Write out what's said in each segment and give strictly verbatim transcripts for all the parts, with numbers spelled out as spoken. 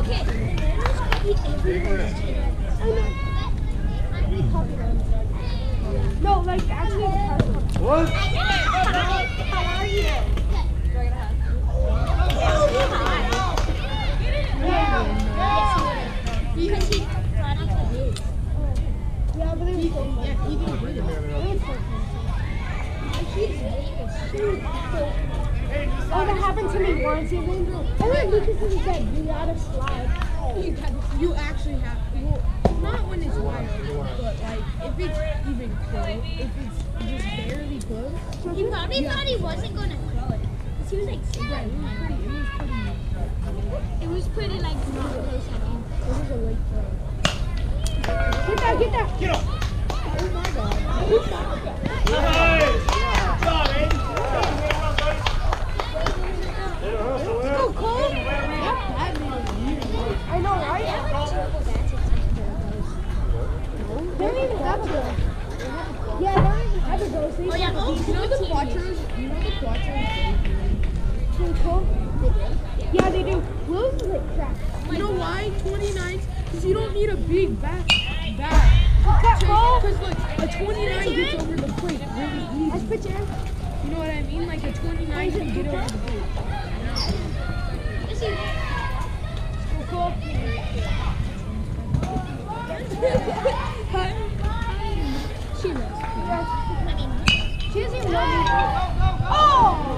No, like actually. What? How are you? Yeah, but it was so fun. Yeah, he didn't win it. It was so fun. Oh, that happened to me once. It went, and then Lucas was like, you gotta slide. You, you actually have, well, not when it's wide open, but like if it's even close, if it's just barely close. He probably yeah. thought he wasn't going to throw it. Because he was like, yeah, it was pretty, it was pretty, it was pretty like not close at all. It was a late throw. Get that, get that. Get up. Oh my god. Nice. Good job, Aiden. Go, Cole. I know, right? They don't even have a goal. Yeah, they don't even have a goal. So oh, yeah. Oh, you know the Quattros? You know the Quattros? Cool. Yeah, they do. Will's is like crap. You know why? twenty-nines? Because you don't need a big back. back. Because like a twenty-nine gets over the plate really easy. Let's put you in. You know what I mean? Like a twenty-nine can get over the plate. Cool. She knows. She doesn't even know me. Oh!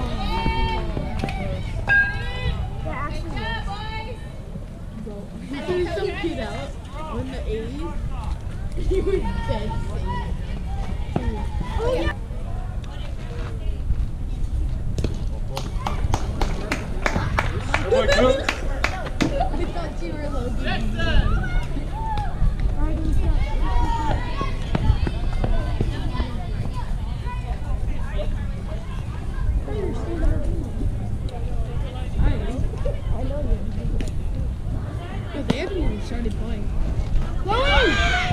That actually works. He threw some kid out on the A's. He was dead safe. Oh, yeah. Good boy, Coop. I thought you were Logan. I know you. Yo, they haven't even started playing. Going!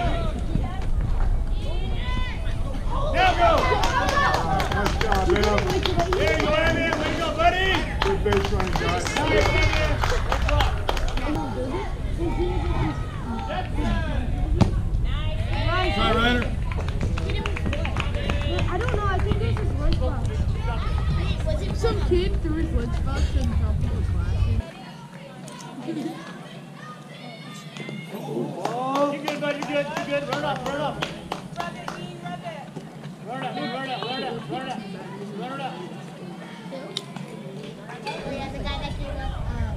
Now go! Nice job, man. There you go, Andy. Way to go, buddy. Good baseline, guys. Try, Ryder. I don't know. I think this is lunchbox. Some kid threw his lunchbox and dropped it in class. You good, bud? You good? You good? Run up, run up. Run it, run it. Run it, run it, run it, run it. Run it up. Oh, yeah, the guy that gave up uh,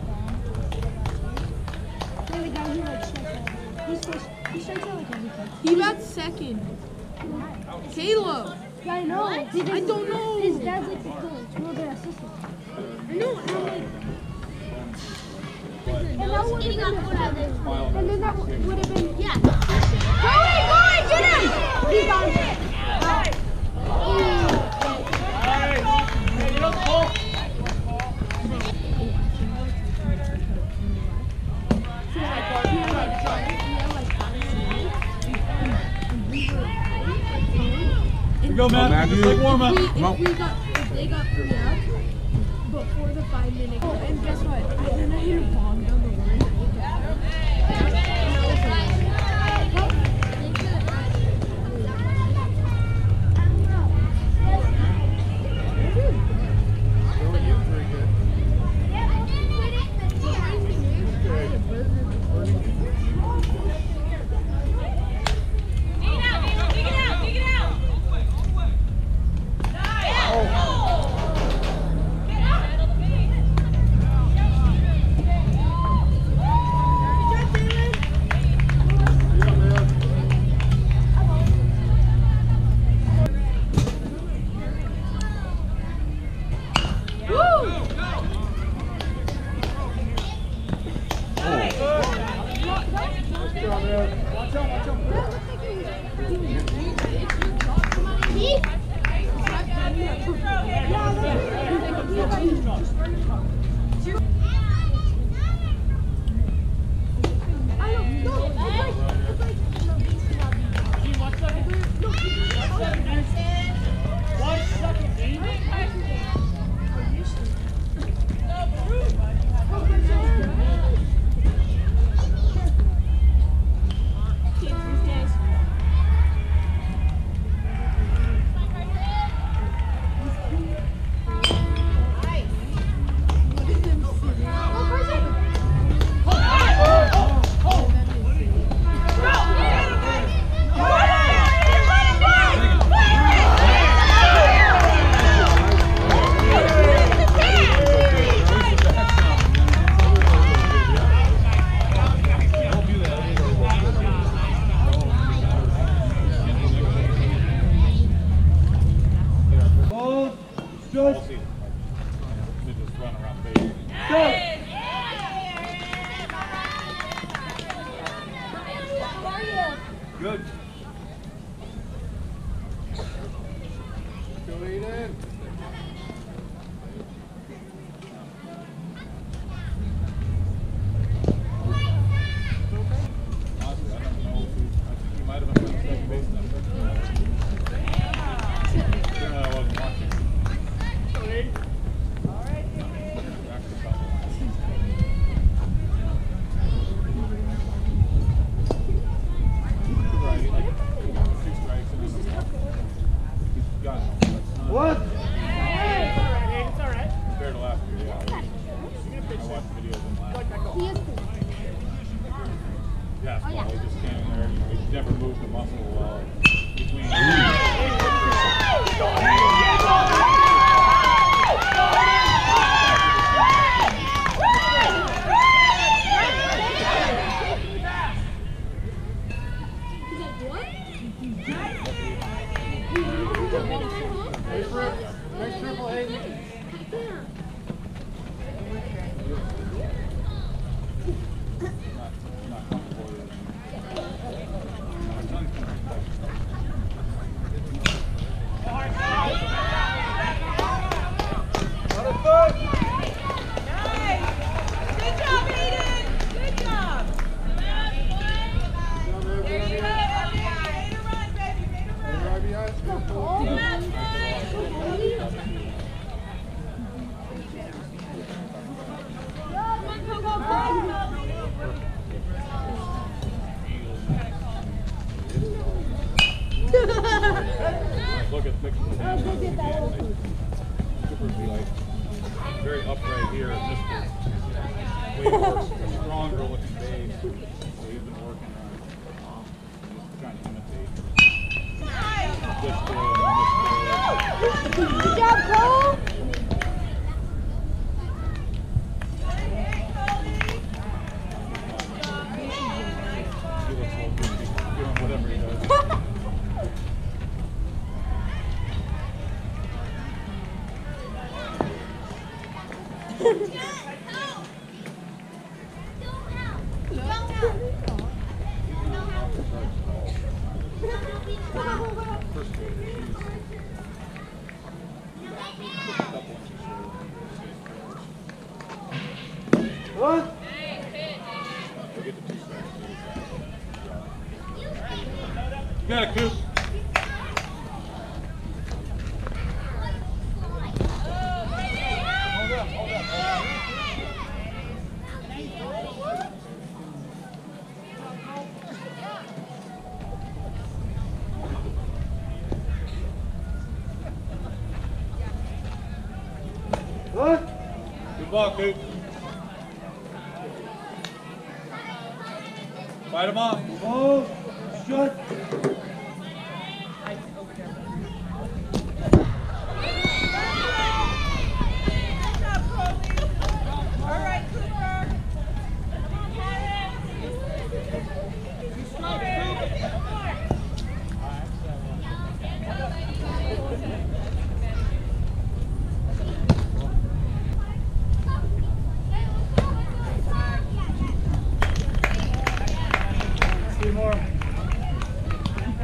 Yeah, the guy who like strikes out. He's first. He strikes out like every time. He got second. Caleb. Yeah, I know. I don't know. His dad's like the coach. Well, their assistant. I know. I'm like, And that would Getting have on been. board out there. And then that would have been. Yeah. Go in, go in, get him! He got it. Hey, you don't pull. Here we go, man. Just like warm up. if, we, if, we got, if they got three out before the five minute goal, and guess what? And then I hit a bomb down the line. Good. Go Eden. What? It's all right, Aiden. It's all right. Compared to last year, yeah. I watched videos in last. He is cool. Yeah, small. He's just standing there. You know, he's never moved the muscle uh, between. Next triple Aiden. Not comfortable with it. Good job, Aiden. Good job. There you go. Made a run, baby. Made a run. Right behind. That's Look at pictures of him. Cooper's be like very upright here, and this is way more stronger looking base. So he's been working on just trying to imitate this throw and this throw. Good job, Cole. He looks so good. He's doing whatever he does. First grade, he's What? We'll get the two strikes. You got it, Coop. Hold up, hold up, hold up. What? Good ball, Coop. Fight him off. Oh, shut. all right, Cooper. Two more.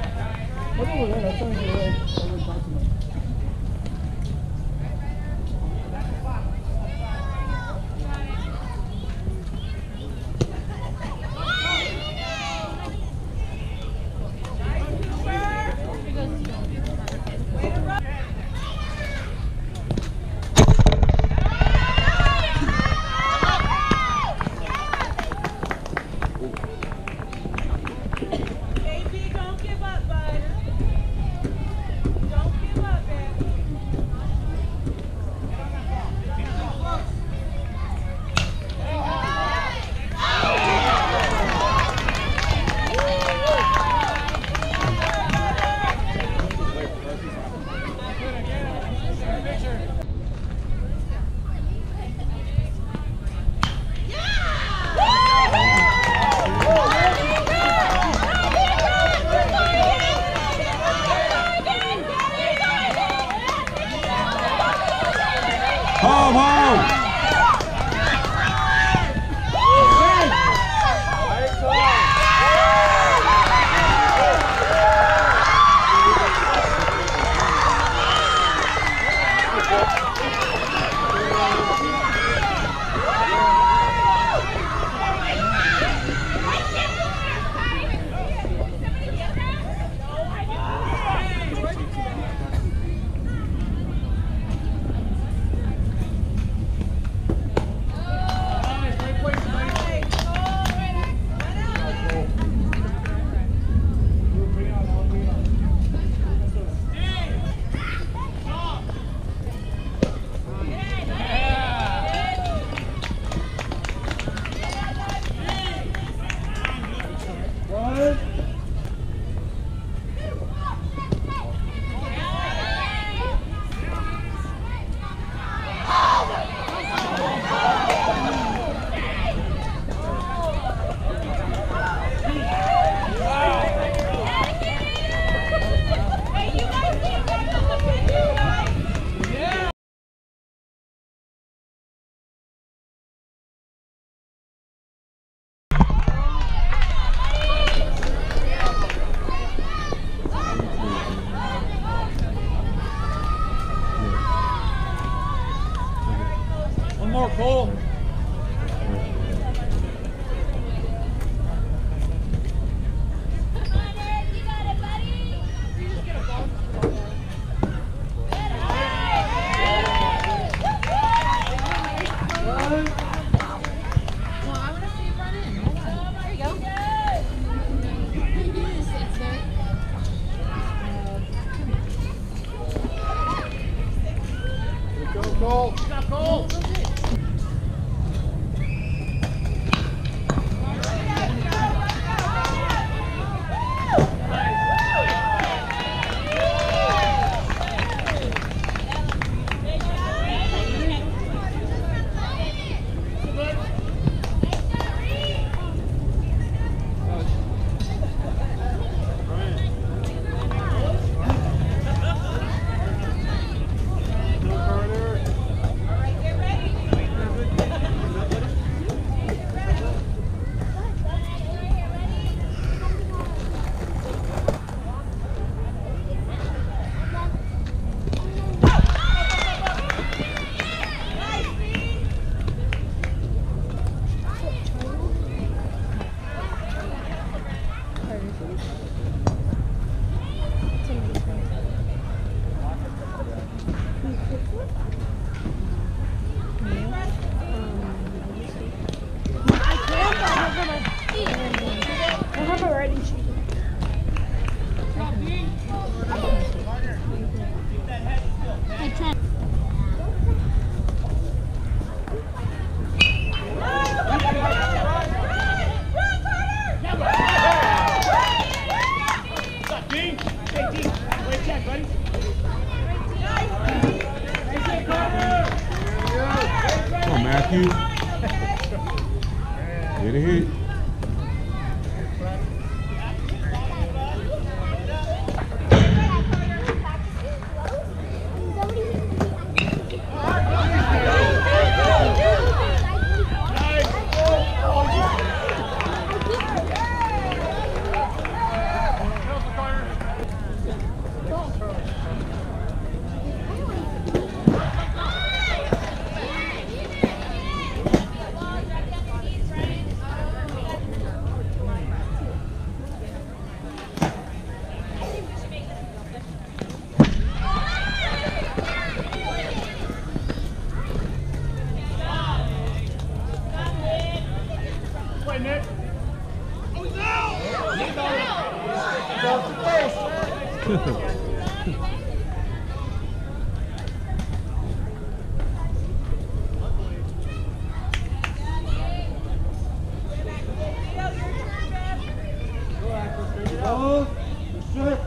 Oh, shit.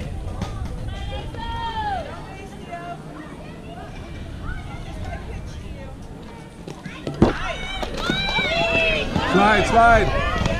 Slide, slide.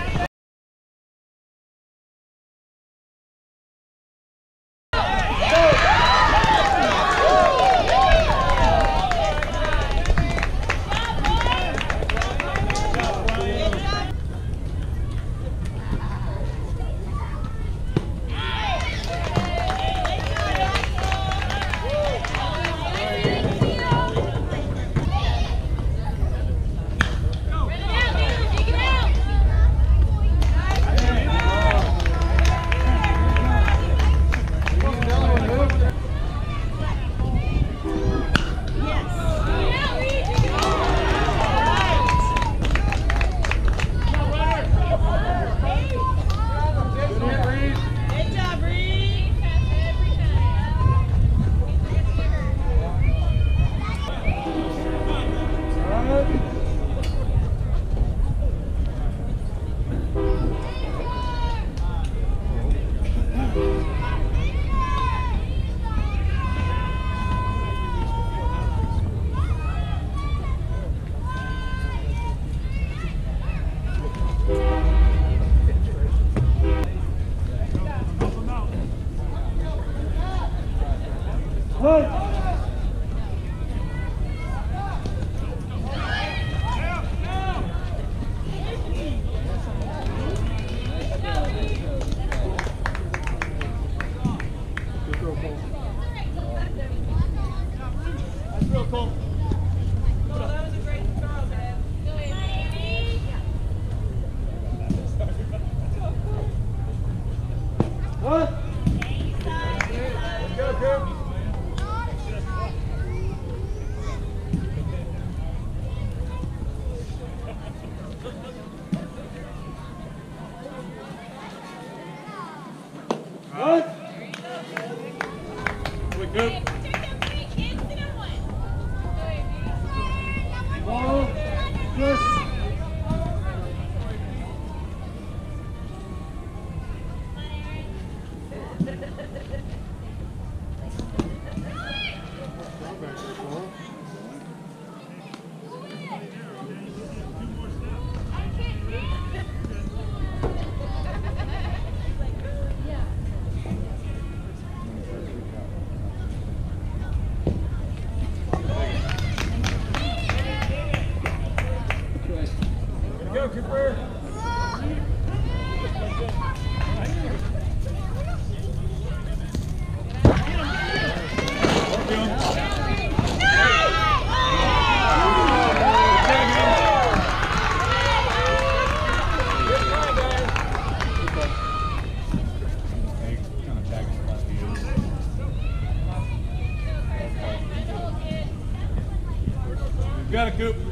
Got it, Coop.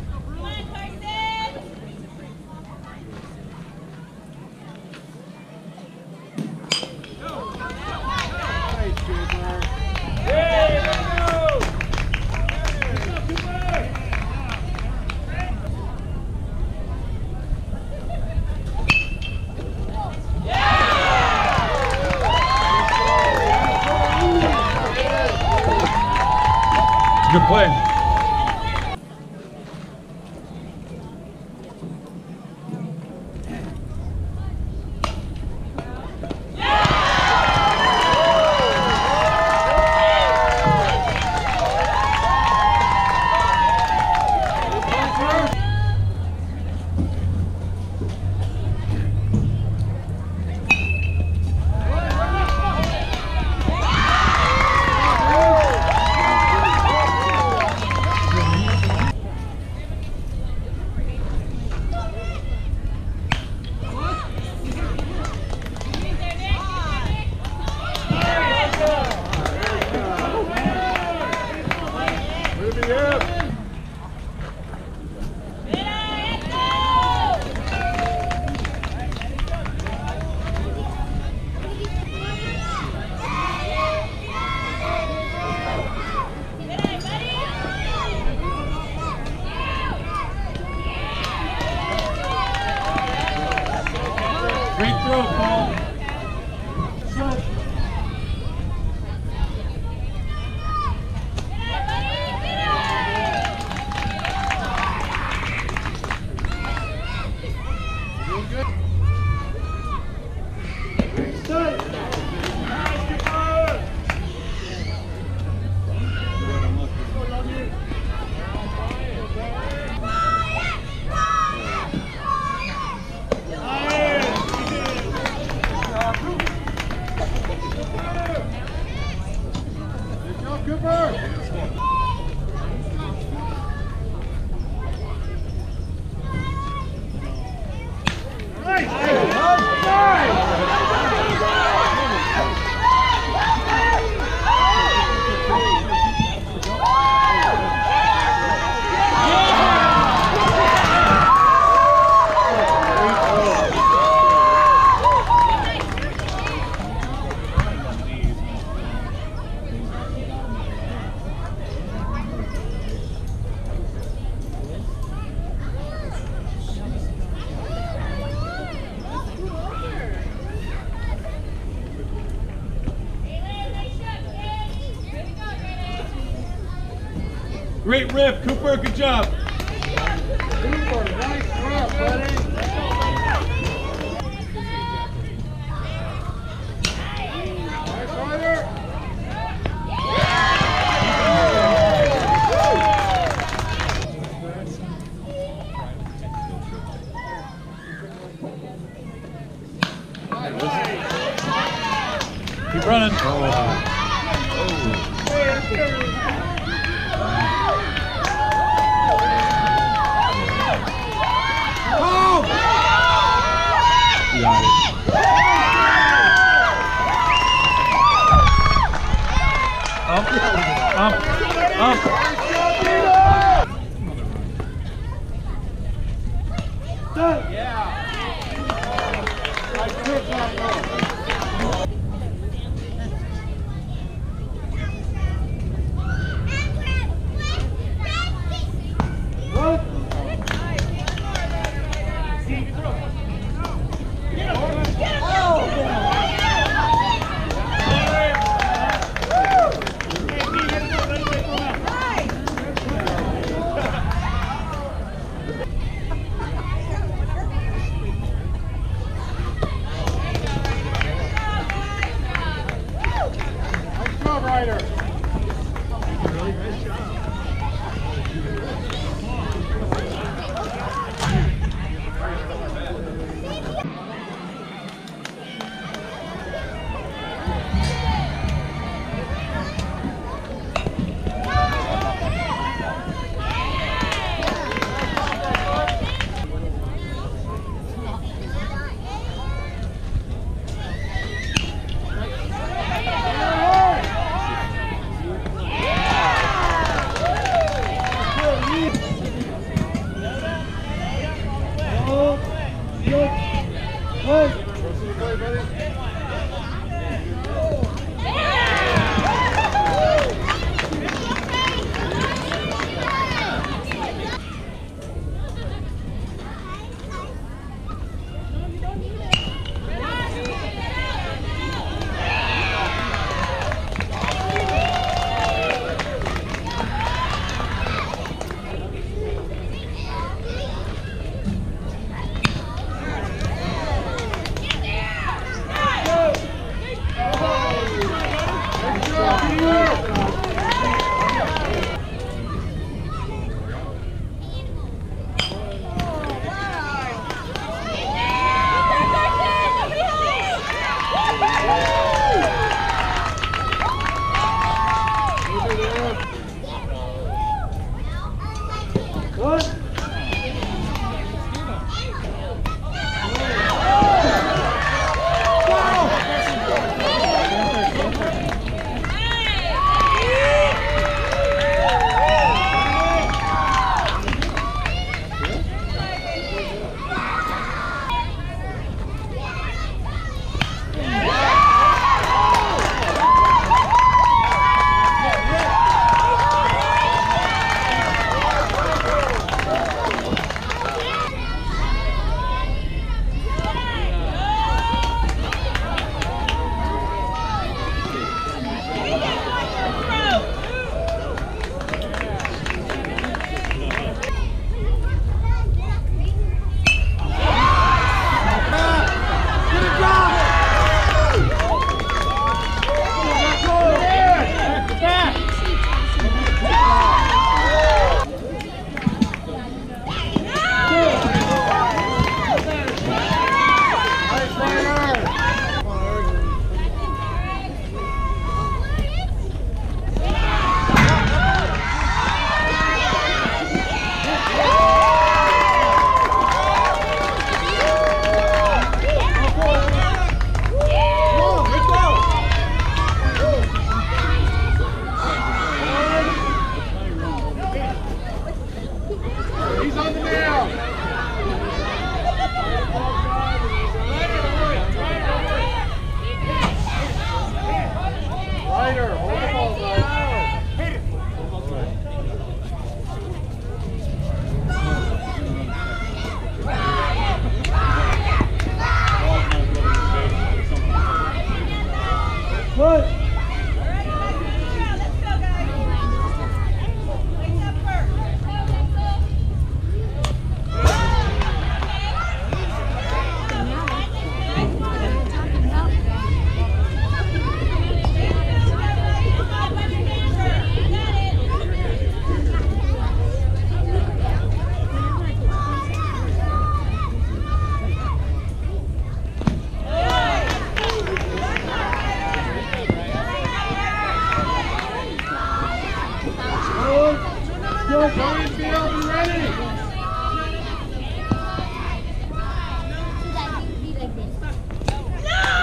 Good play. Great throw, Paul. Shut. Doing good. Shut. Great rip, Cooper. Good job. Cooper, nice work, buddy. Nice Ryder. Keep running. Oh. You got it. Up, up, up. Shut. Yeah. Nice grip back there. What? Nice job, Ryder. Oh, look. Hey. Go!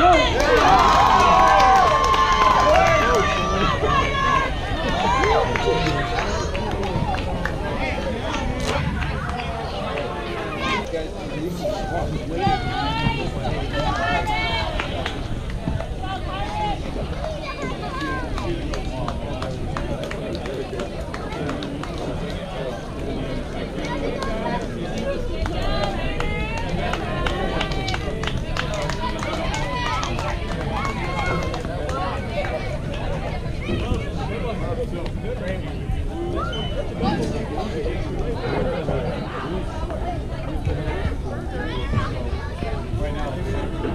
Training